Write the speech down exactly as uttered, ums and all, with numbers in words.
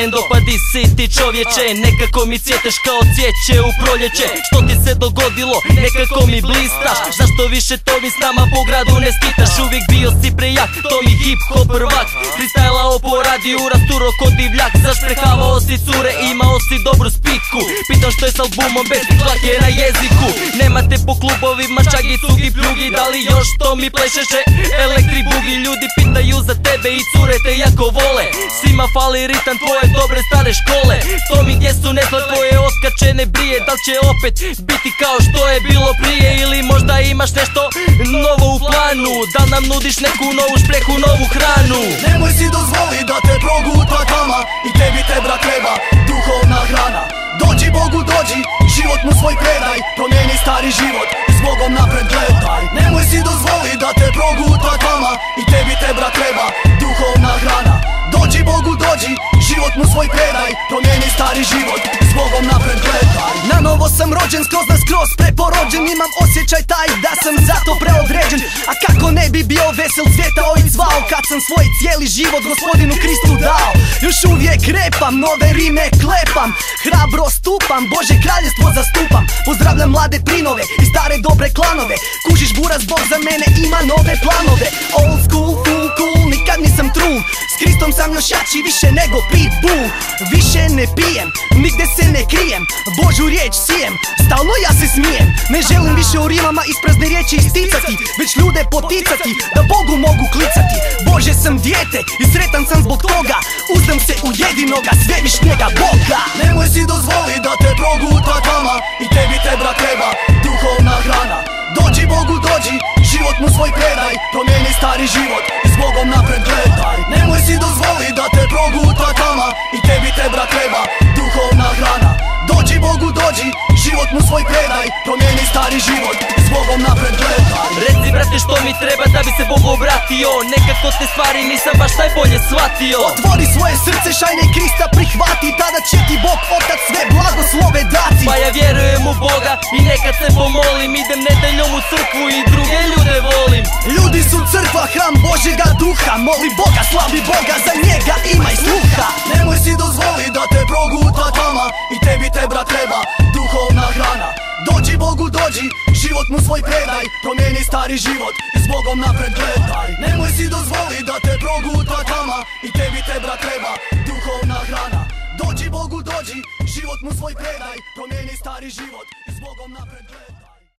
Ken, dopadi si ti čovječe, nekako mi cvjeteš kao cvijeće u proljeće. Što ti se dogodilo, nekako mi blistaš, zašto više to mi s nama po gradu ne skitaš? Uvijek bio si prejak, to mi hip hop prvak, freestylao po radiju, rasturo ko divljak. Zašprehavao si cure, imao si dobru spiku, pitam što je s albumom bez tlake na jeziku. Nemate po klubovima čagi, cugi, pljugi, da li još to mi plešeše elektri bugi? Ljudi pitaju za tebe i cure te jako vole, svima fali ritam tvoje dobre stare škole. To mi gdje su nesla tvoje oskačene brije, da li će opet biti kao što je bilo prije, ili možda imaš nešto novo u planu, da nam nudiš neku novu šprehu, novu hranu. Nemoj si dozvoli da te proguta tama, i tebi te brat treba duhovna hrana. Dođi Bogu dođi, život mu svoj predaj, promijeni stari život i s Bogom napred gledaj. Nemoj si dozvoli da te proguta tama, i tebi te brat treba duhovna hrana. Dođi Bogu dođi, život mu svoj predaj, promijeni stari život i s Bogom napred gledaj. Na novo sam rođen, skroz na skroz preporođen, imam osjećaj taj da sam zato preodređen. A kako ne bi bio vesel, cvjetao i cvao, kad sam svoj cijeli život gospodinu Kristu dao. Još uvijek repam, nove rime klepam, hrabro stupam, Bože kraljestvo zastupam. Pozdravljam mlade prinove i stare dobre klanove, kužiš buraz, Bog za mene ima nove planove. Old school, full cool, nikad nisam trun, s Kristom sam još jači više nego pitbull. Više ne pijem, nigde se ne krijem, Božu riječ sijem, stalno ja se smijem. Ne želim više u rimama isprazne riječi isticati, već ljude poticati da Bogu mogu klicati. Bože sam dijete i sretan sam zbog toga, uzdam se u jedinoga svevišnjega Boga. Nemoj si dozvoli da te proguta tama, i tebi te brat treba duhovna hrana. Dođi Bogu dođi, život mu svoj predaj, promijeni stari život i s Bogom napred gledaj. Nemoj si dozvoli da te proguta tama, i tebi te brat treba duhovna hrana. Dođi Bogu dođi, život mu svoj predaj, promijeni stari život i s Bogom napred gledaj. Reci brate što mi treba da bi se Bog obratio, nekako te stvari nisam baš najbolje shvatio. Otvori svoje srce, šajne Krista prihvati, tada će ti Bog otac sve blagoslove dati. Pa ja vjerujem u Boga i nekad se pomolim, idem nedeljom u crkvu i druge ljude volim. Ljudi su crkva, hram Božjega duha, moli Boga, slavi Boga, za njega imaj sluha. Nemoj si dozvoli da te proguta tama, i tebi te brat treba duhovna hrana. Dođi Bogu dođi, život mu svoj predaj, promijeni stari život i s Bogom napred gledaj. Nemoj si dozvoli da te proguta tama, i tebi te brat treba duhovna hrana. Dođi Bogu dođi, život mu svoj predaj, promijeni stari život i s Bogom napred gledaj.